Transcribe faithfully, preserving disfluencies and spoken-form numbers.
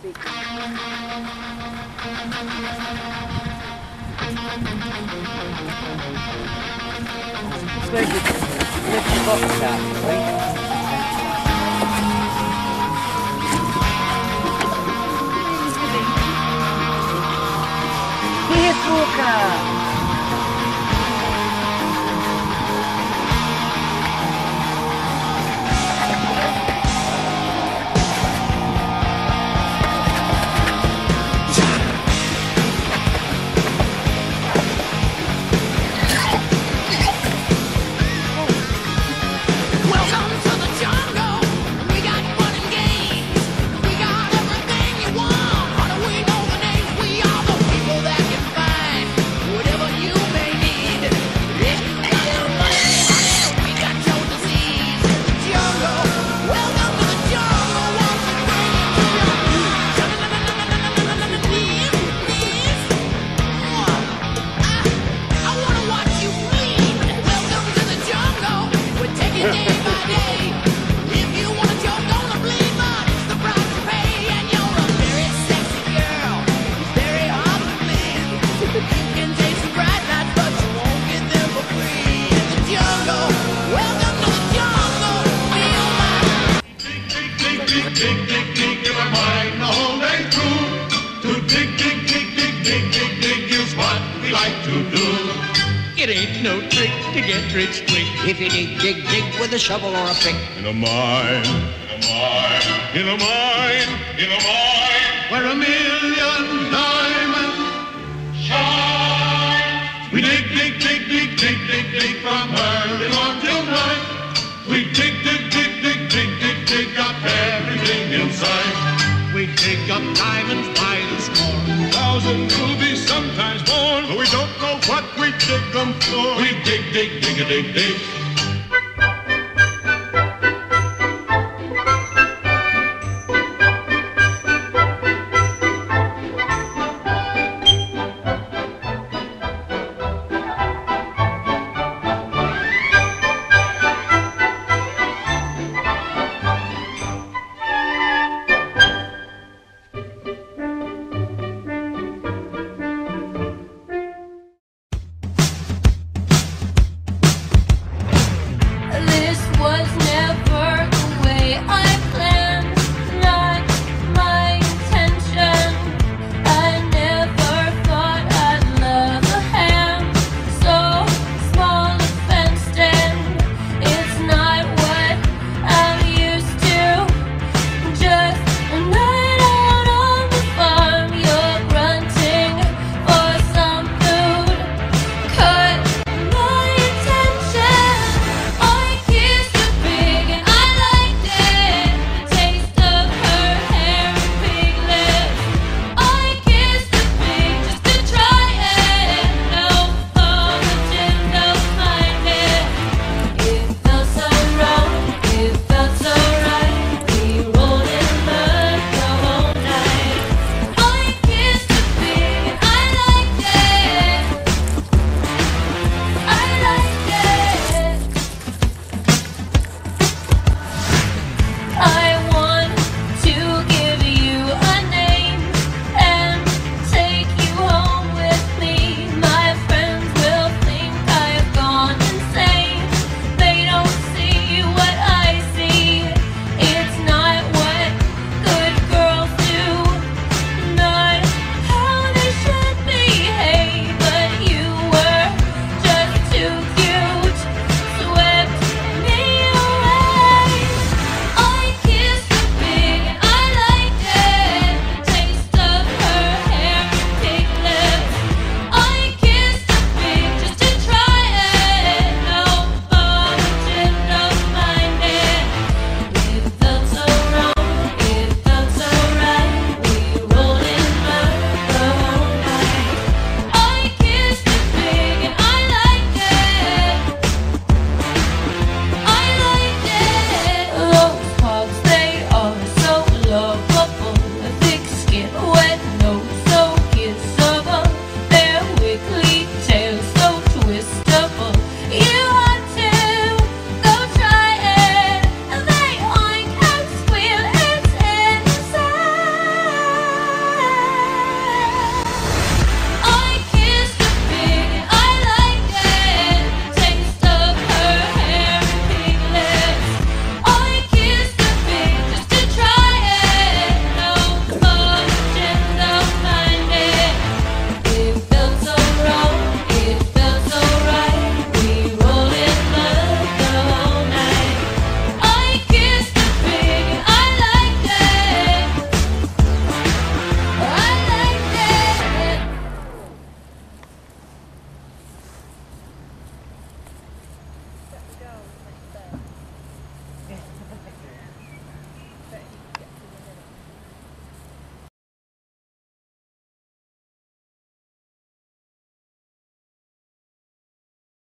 Where's your little box at, please? Here's Walker! Dig, dig, dig, in my mind the whole day through. To dig, dig, dig, dig, dig, dig, dig is what we like to do. It ain't no trick to get rich quick if you dig, dig, dig with a shovel or a pick. In a mine, in a mine, in a mine, in a mine, where a million diamonds shine. We dig, dig, dig, dig, dig, dig, dig from early morning till night. We dig, dig, dig, dig, dig, dig, dig up everything inside. We dig up diamonds by the score, Thousand rubies, sometimes more, but we don't know what we dig them for. We dig, dig, dig, dig, dig,